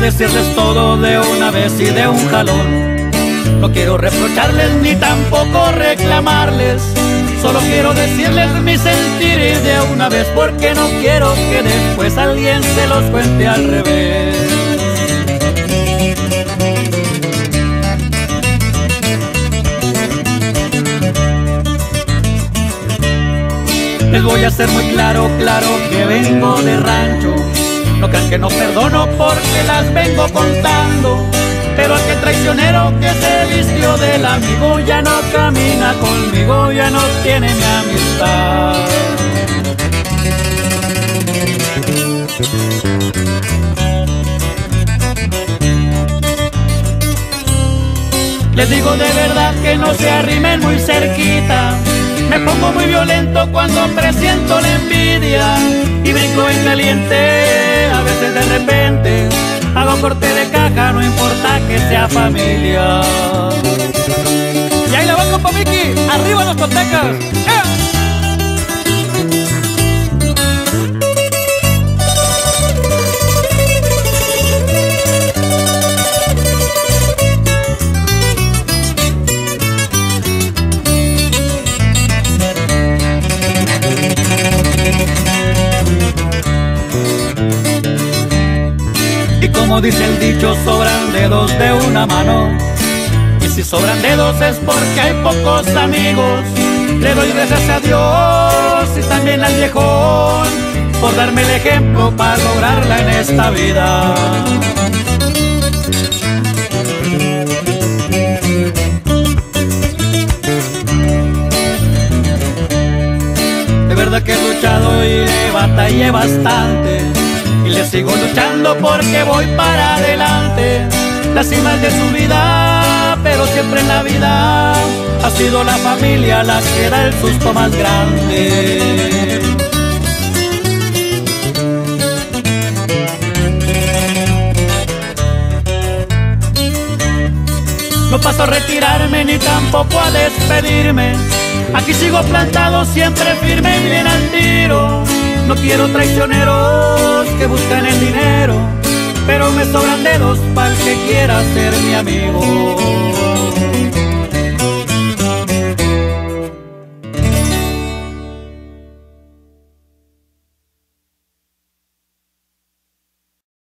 decirles todo de una vez y de un jalón. No quiero reprocharles ni tampoco reclamarles, solo quiero decirles mi sentir de una vez, porque no quiero que después alguien se los cuente al revés. Les voy a hacer muy claro, claro que vengo de rancho. No crean que no perdono porque las vengo contando, pero aquel traicionero que se vistió del amigo ya no camina conmigo, ya no tiene mi amistad. Les digo de verdad que no se arrimen muy cerquita. Me pongo muy violento cuando presiento la envidia y brinco en caliente, a veces de repente hago corte de caja, no importa que sea familia. Y ahí le va, compa Miki, arriba los totecas. Como dice el dicho, sobran dedos de una mano, y si sobran dedos es porque hay pocos amigos. Le doy gracias a Dios y también al viejón por darme el ejemplo para lograrla en esta vida. De verdad que he luchado y le batallé bastante, y le sigo luchando porque voy para adelante. Las cimas de su vida, pero siempre en la vida ha sido la familia la que da el susto más grande. No paso a retirarme ni tampoco a despedirme. Aquí sigo plantado, siempre firme y bien al tiro. No quiero traicioneros que buscan el dinero, pero me sobran dedos para el que quiera ser mi amigo.